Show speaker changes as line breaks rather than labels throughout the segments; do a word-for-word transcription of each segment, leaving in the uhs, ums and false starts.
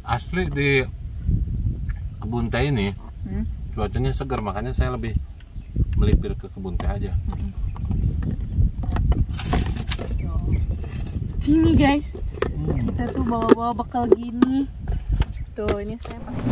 Asli di kebun teh ini
Hmm?
cuacanya segar, makanya saya lebih melipir ke kebun teh aja.
Hmm. Sini guys,
Hmm.
kita tuh bawa-bawa bekal gini. Tuh ini saya pakai.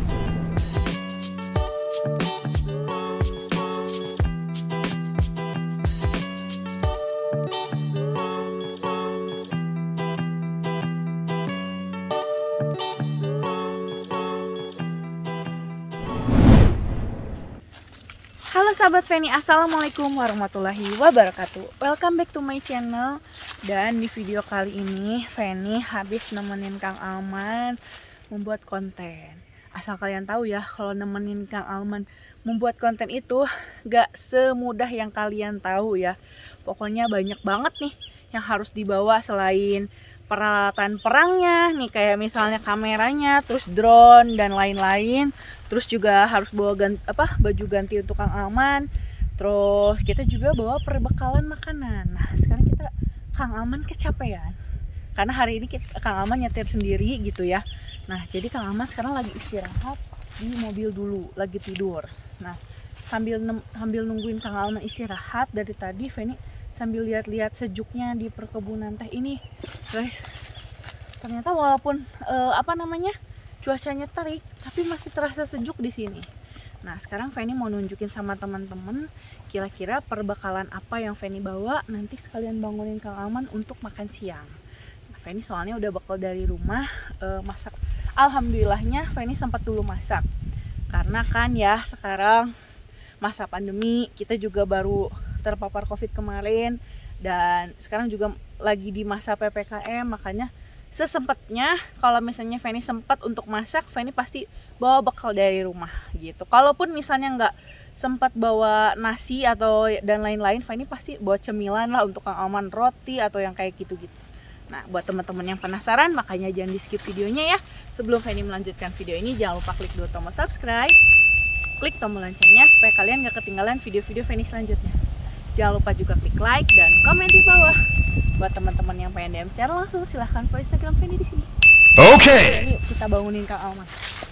Halo sahabat Feni, assalamualaikum warahmatullahi wabarakatuh. Welcome back to my channel. Dan di video kali ini Feni habis nemenin Kang Alman membuat konten. Asal kalian tahu ya, kalau nemenin Kang Alman membuat konten itu gak semudah yang kalian tahu ya. Pokoknya banyak banget nih yang harus dibawa selain peralatan perangnya nih, kayak misalnya kameranya, terus drone dan lain-lain. Terus juga harus bawa ganti, apa, baju ganti untuk Kang Alman. Terus kita juga bawa perbekalan makanan. Nah sekarang kita Kang Alman kecapean karena hari ini kita, Kang Alman nyetir sendiri gitu ya. Nah jadi Kang Alman sekarang lagi istirahat di mobil dulu, lagi tidur. Nah sambil sambil nungguin Kang Alman istirahat dari tadi, Feni sambil lihat-lihat sejuknya di perkebunan teh ini, guys. Ternyata walaupun uh, apa namanya cuacanya terik, tapi masih terasa sejuk di sini. Nah sekarang Feni mau nunjukin sama teman-teman kira-kira perbekalan apa yang Feni bawa nanti sekalian bangunin Kang Alman untuk makan siang. Nah, Feni soalnya udah bekal dari rumah, uh, masak. Alhamdulillahnya Feni sempat dulu masak, karena kan ya sekarang masa pandemi, kita juga baru terpapar COVID kemarin, dan sekarang juga lagi di masa P P K M, makanya sesempatnya kalau misalnya Feni sempat untuk masak, Feni pasti bawa bekal dari rumah gitu. Kalaupun misalnya nggak sempat bawa nasi atau dan lain-lain, Feni pasti bawa cemilan lah untuk Kang Alman, roti atau yang kayak gitu-gitu. Nah buat teman-teman yang penasaran, makanya jangan di skip videonya ya. Sebelum Feni melanjutkan video ini, jangan lupa klik dulu tombol subscribe, klik tombol loncengnya supaya kalian nggak ketinggalan video-video Feni selanjutnya. Jangan lupa juga klik like dan komen di bawah. Buat teman-teman yang pengen D M share langsung, silahkan follow Instagram Feni di sini. Oke. Okay. Ini kita bangunin Kang Alman.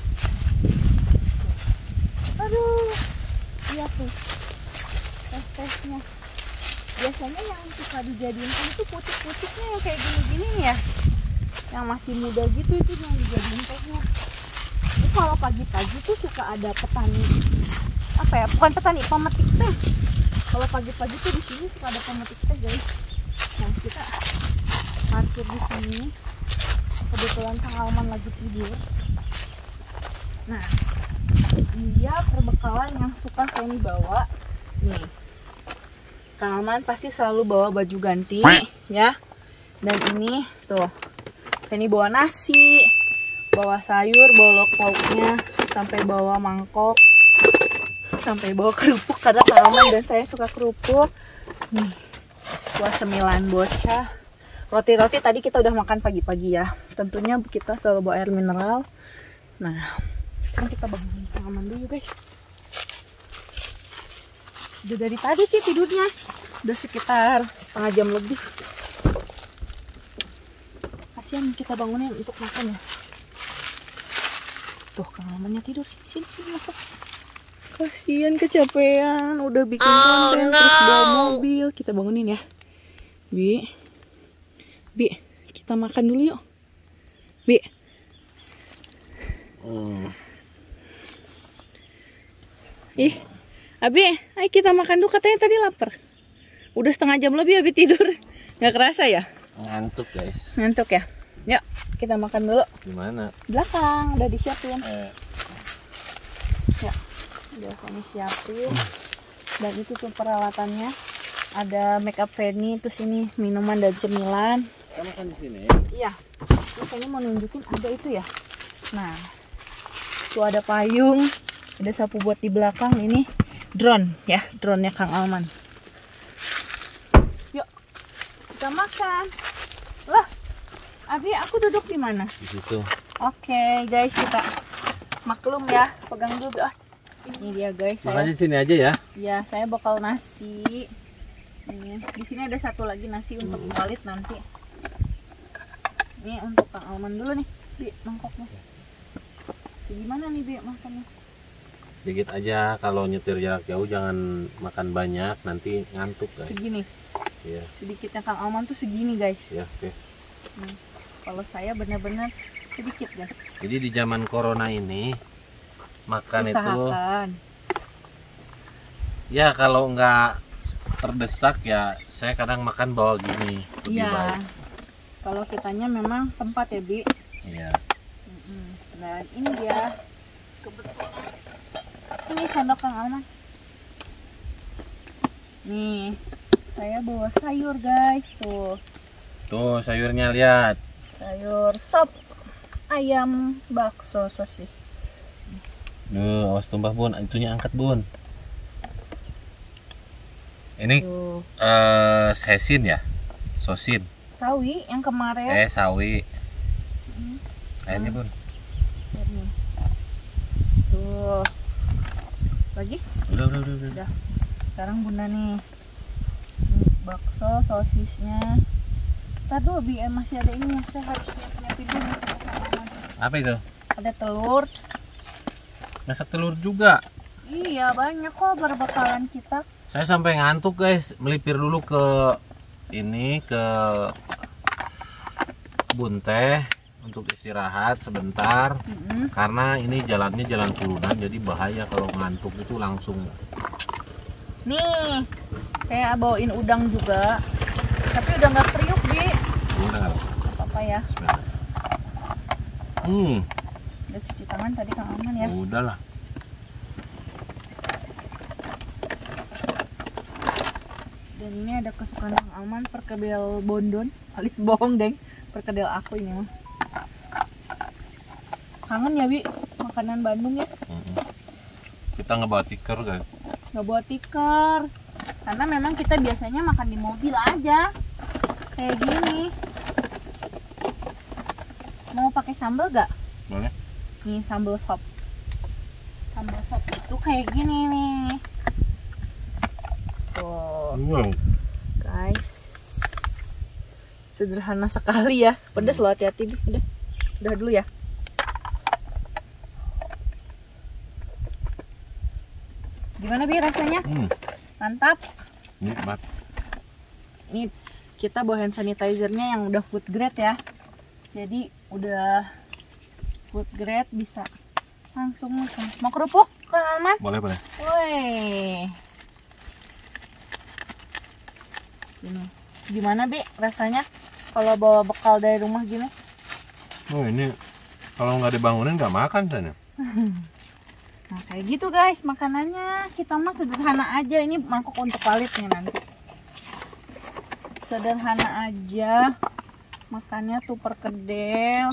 Aduh, iya tuh tes-tesnya. Biasanya yang suka dijadiin itu pucuk-pucuknya yang kayak gini-gini nih ya, yang masih muda gitu, itu yang dijadiin tesnya. Ini kalau pagi-pagi tuh suka ada petani, apa ya, bukan petani, pemetik teh. Kalau pagi-pagi tuh di sini suka ada pemetik teh guys. Nah kita parkir di sini. Kebetulan Kang Alman lagi tidur. Nah ini dia perbekalan yang suka Feni bawa. Nih, Kang Alman pasti selalu bawa baju ganti ya. Dan ini tuh Feni bawa nasi, bawa sayur, bawa lauk pauknya, sampai bawa mangkok, sampai bawa kerupuk karena Kang Alman dan saya suka kerupuk. Nih, buat cemilan bocah. Roti-roti tadi kita udah makan pagi-pagi ya. Tentunya kita selalu bawa air mineral. Nah, sekarang kita bangunin Kang Alman dulu guys. Udah dari tadi sih tidurnya. Udah sekitar setengah jam lebih. Kasihan kita bangunin untuk makan ya. Tuh Kang Almannya tidur sini, sini, sini masuk. Kasihan kecapean, udah bikin konten, oh, no. Terus bawa mobil. Kita bangunin ya. Bi, Bi, kita makan dulu yuk. Bi. Oh. Ih, Abi, ayo kita makan dulu, katanya tadi lapar. Udah setengah jam lebih Abi tidur. Gak kerasa ya?
Ngantuk guys.
Ngantuk ya? Yuk, kita makan dulu.
Gimana?
Belakang, udah disiapin.
Eh.
Ya, udah Feni siapin. Dan itu tuh peralatannya. Ada make up Feni, terus ini minuman dan cemilan.
Kita makan di sini.
Iya. Terus Feni mau nunjukin ada itu ya. Nah, tuh ada payung, ada sapu buat di belakang, ini drone ya, drone-nya Kang Alman. Yuk, kita makan. Lah, Abi, aku duduk di mana?
Di situ.
Oke, guys, kita maklum ya, pegang dulu. Oh, ini dia guys.
Makanya di sini aja ya.
Iya, saya bakal nasi. Ini, di sini ada satu lagi nasi untuk Khalid nanti. Ini untuk Kang Alman dulu nih. Bi, mangkoknya. Gimana nih, Bi, makannya?
Dikit aja, kalau nyetir jarak jauh jangan makan banyak, nanti ngantuk guys.
Segini.
Iya.
Sedikitnya Kang Alman tuh segini, guys.
Ya, oke.
Nah, kalau saya benar-benar sedikit, guys.
Jadi di zaman corona ini makan
Usahakan.
itu ya kalau nggak terdesak ya saya kadang makan bawa gini lebih
Iya.
baik.
Kalau kitanya memang sempat ya, Bi.
Iya.
Mm-mm. Dan ini dia kebetulan. Ini sendok Kang Alman. Nih, saya bawa sayur, guys, tuh.
Tuh sayurnya lihat.
Sayur sop ayam bakso sosis.
Duh, awas tumpah Bun, itunya angkat Bun. Ini
Tuh.
eh sesin ya, sosin.
Sawi yang kemarin.
Eh sawi.
Hmm.
Nah, ini Bun.
Ini. Tuh. Lagi?
Udah, udah, udah, udah.
Udah. Sekarang Bunda nih. Ini bakso sosisnya. Ntar dulu Bi, eh, masih ada ini, saya harus nyiapin dulu.
Apa itu?
Ada telur.
Masak telur juga.
Iya, banyak kok berbekalan kita.
Saya sampai ngantuk guys, melipir dulu ke ini ke kebun teh untuk istirahat sebentar.
Mm-mm.
Karena ini jalannya jalan turunan, jadi bahaya kalau ngantuk itu langsung.
Nih, saya bawain udang juga. Tapi udah nggak kriuk, Bi.
Udah,
Apa-apa ya.
hmm,
Udah cuci tangan tadi Kang Alman ya.
udah lah.
Dan ini ada kesukaan Kang Alman, perkedel bondon, alias bohong deng, perkedel aku ini mah. Kangen ya Bi, makanan Bandung ya.
Mm-mm. Kita ngebawa tikar guys.
Nggak bawa tikar, karena memang kita biasanya makan di mobil aja, kayak gini. Mau pakai sambal gak?
Boleh?
Nih sambal sop. Sambal sop itu kayak gini nih. Tuh.
Wow.
Guys, sederhana sekali ya. Pedas loh, hati-hati Bi. Udah, udah dulu ya. Gimana Bi rasanya?
Hmm,
Mantap.
nikmat.
Ini kita bawa hand sanitizernya yang udah food grade ya. Jadi udah food grade, bisa langsung makan. Mau kerupuk Kang Alman?
Boleh, boleh.
Woi. Gini. Gimana Bi rasanya kalau bawa bekal dari rumah gini?
Oh ini kalau nggak dibangunin nggak makan sana.
Nah kayak gitu guys makanannya. Kita mah sederhana aja. Ini mangkok untuk palitnya nanti. Sederhana aja. Makannya tuh perkedel.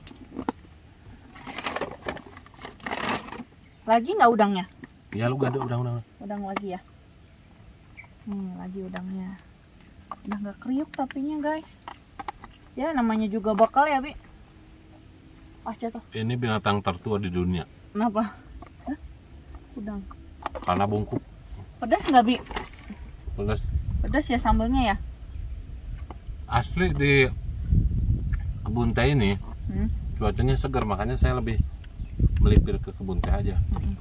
Lagi nggak udangnya?
Iya lu gak ada udang-udang.
Udang lagi ya. Hmm, lagi udangnya. Udah nggak kriuk tapinya guys. Ya namanya juga bakal ya Bi. Pas jatuh.
Ini binatang tertua di dunia.
Kenapa? Hah? Udang.
Karena bungkuk.
Pedas nggak Bi?
Pedas.
Pedas ya sambalnya ya?
Asli di kebun teh ini
Hmm?
cuacanya segar, makanya saya lebih melipir ke kebun teh aja.
Hmm.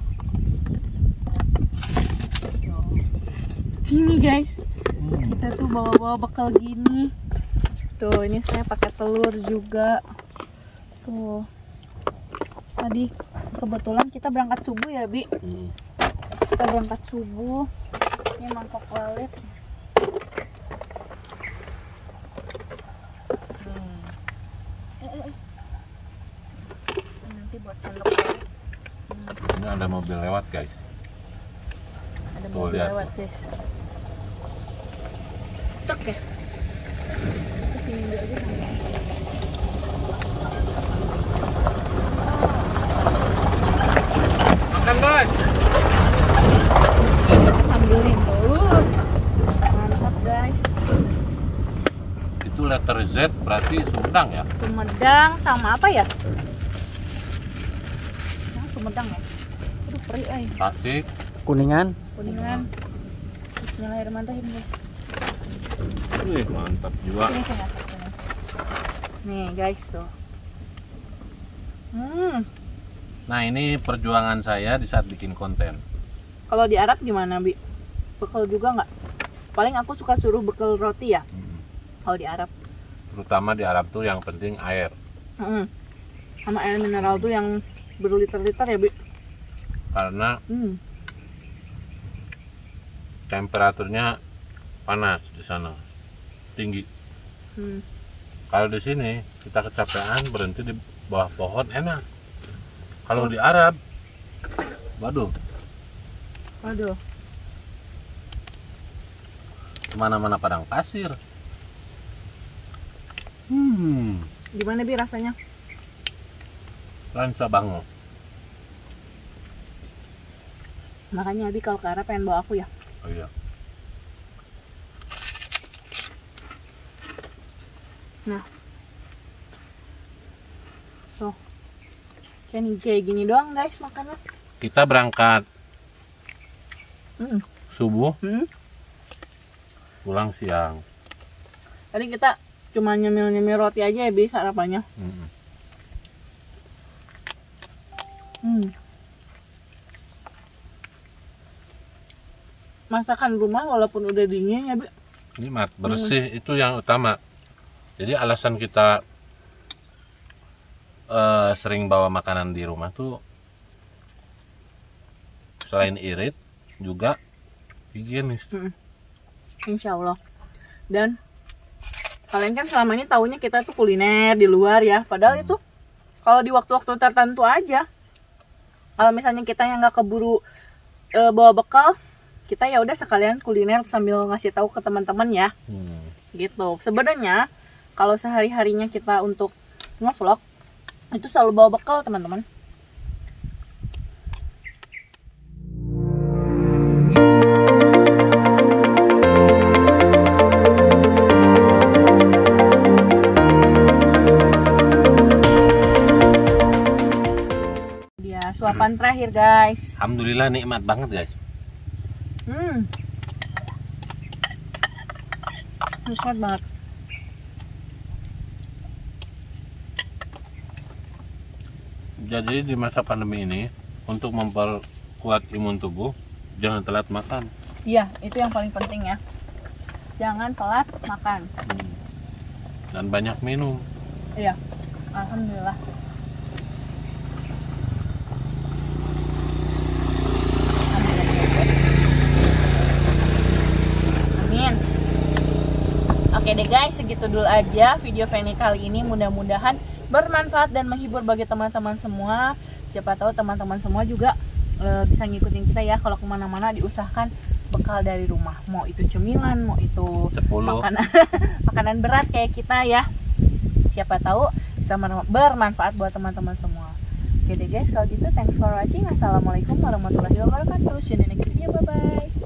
Sini guys,
Hmm.
kita tuh bawa-bawa bekal gini. Tuh ini saya pakai telur juga. Tuh. Tadi kebetulan kita berangkat subuh ya Bi.
Hmm.
Kita berangkat subuh. Ini mangkok lalit. Hmm. Eh, eh, eh. Nanti buat sendok lalit. Hmm.
Ini ada mobil lewat guys.
Ada
Tuh,
mobil
lihat.
lewat guys. Cek ya. Kesini dulu aja sampai.
Makan boy.
Sambilin tuh. Mantap guys.
Itu letter Z berarti Sumedang ya?
Sumedang sama apa ya? Nah, Sumedang ya. Aduh perih ay.
Tasik.
Kuningan.
Kuningan. Bismillahirrahmanirrahim guys.
Wih, mantap juga.
Ini saya masak ini. Nih guys tuh. Hmm.
Nah, ini perjuangan saya di saat bikin konten.
Kalau di Arab gimana, Bi? Bekal juga nggak? Paling aku suka suruh bekal roti ya.
Hmm.
Kalau di Arab.
Terutama di Arab tuh yang penting air.
Hmm. Sama air mineral tuh yang berliter-liter ya, Bi.
Karena
Hmm.
temperaturnya panas di sana, tinggi.
Hmm.
Kalau di sini kita kecapean berhenti di bawah pohon enak. Kalau di Arab, waduh,
Aduh.
kemana-mana padang pasir. Hmm,
Gimana, Bi, rasanya?
ranca banget.
Makanya Abi kalau ke Arab pengen bawa aku ya.
Oh iya.
Nah, tuh kayak, nih, kayak gini doang guys makannya.
Kita berangkat
Hmm.
subuh,
Hmm.
pulang siang.
Tadi kita cuma nyemil-nyemil roti aja ya bisa sarapannya.
Hmm.
Hmm. Masakan rumah walaupun udah dingin ya, Bi.
Nikmat, bersih, itu yang utama. Jadi alasan kita eh, sering bawa makanan di rumah tuh selain irit juga higienis.
Hmm. Insya Allah. Dan kalian kan selama ini taunya kita tuh kuliner di luar ya. Padahal
Hmm.
itu kalau di waktu-waktu tertentu aja. Kalau misalnya kita yang nggak keburu e, bawa bekal, kita ya udah sekalian kuliner sambil ngasih tahu ke teman-teman ya.
Hmm.
Gitu. Sebenarnya kalau sehari-harinya kita untuk nge-vlog itu selalu bawa bekal, teman-teman. Dia suapan terakhir, guys.
Alhamdulillah nikmat banget guys.
Hmm. Nikmat banget.
Jadi di masa pandemi ini untuk memperkuat imun tubuh jangan telat makan.
Iya, itu yang paling penting ya. Jangan telat makan.
Hmm. Dan banyak minum.
Iya. Alhamdulillah. Amin. Oke deh guys, segitu dulu aja video Feni kali ini. Mudah-mudahan bermanfaat dan menghibur bagi teman-teman semua. Siapa tahu teman-teman semua juga e, bisa ngikutin kita ya. Kalau kemana-mana diusahakan bekal dari rumah. Mau itu cemilan, mau itu
sepuluh
makanan makanan berat kayak kita ya. Siapa tahu bisa bermanfaat buat teman-teman semua. Oke deh guys, kalau gitu thanks for watching. Assalamualaikum warahmatullahi wabarakatuh. See you in the next video. Bye bye.